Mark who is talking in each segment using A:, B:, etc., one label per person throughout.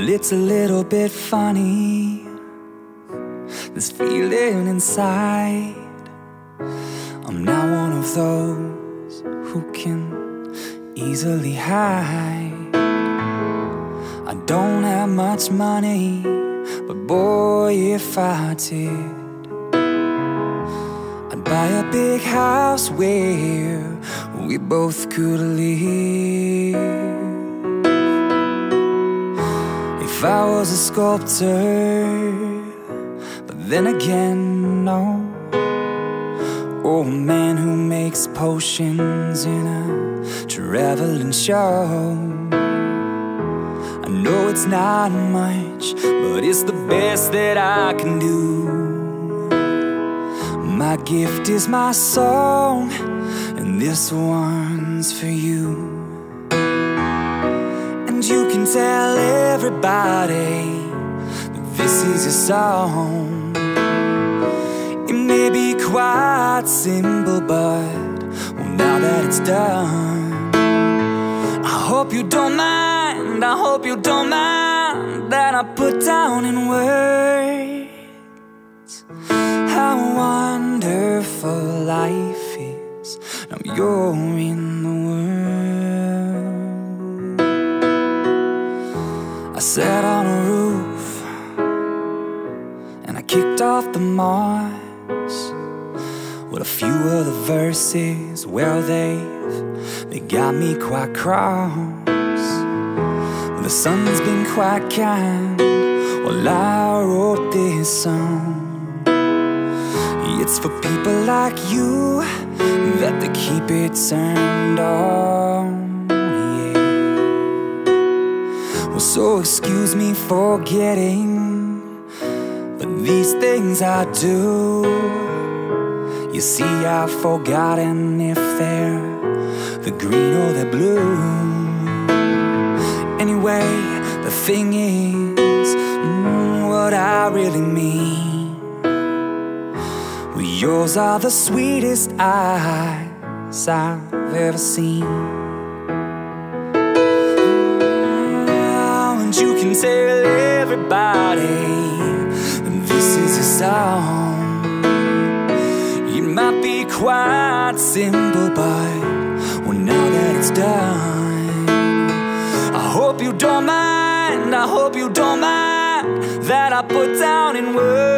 A: Well, it's a little bit funny, this feeling inside. I'm not one of those who can easily hide. I don't have much money, but boy, if I did, I'd buy a big house where we both could live. If I was a sculptor, but then again, no. Or a man who makes potions in a traveling show. I know it's not much, but it's the best that I can do. My gift is my song, and this one's for you. And you can tell everybody that this is your song. It may be quite simple, but well, now that it's done, I hope you don't mind, I hope you don't mind that I put down in words how wonderful life is. Now you're in the world. I sat on a roof and I kicked off the moss. Well, a few of the verses, well, they got me quite cross. Well, the sun's been quite kind while I wrote this song. It's for people like you that they keep it turned on, yeah. Well, so excuse me for getting, but these things I do, you see, I've forgotten if they're the green or the blue. Anyway, the thing is, what I really mean, well, yours are the sweetest eyes I've ever seen. And you can tell everybody this is your song. It might be quite simple, but well, now that it's done, I hope you don't mind, I hope you don't mind that I put down in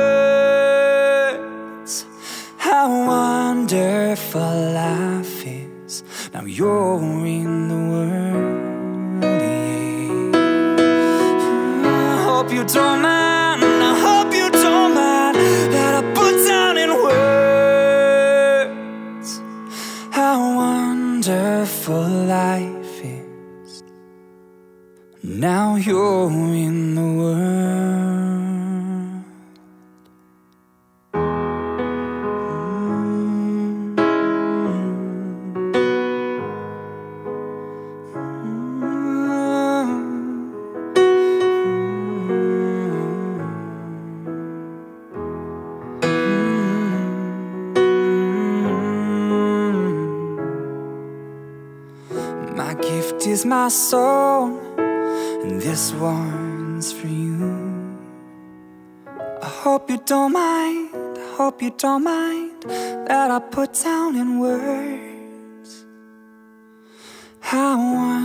A: words how wonderful life is. Now you're in the world, yeah. I hope you don't mind, I hope you don't mind that I put down in words how wonderful life is. Now you're in the world. My gift is my song, and this one's for you. I hope you don't mind, I hope you don't mind that I put down in words how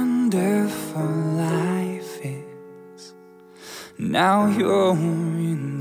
A: wonderful life is. Now you're in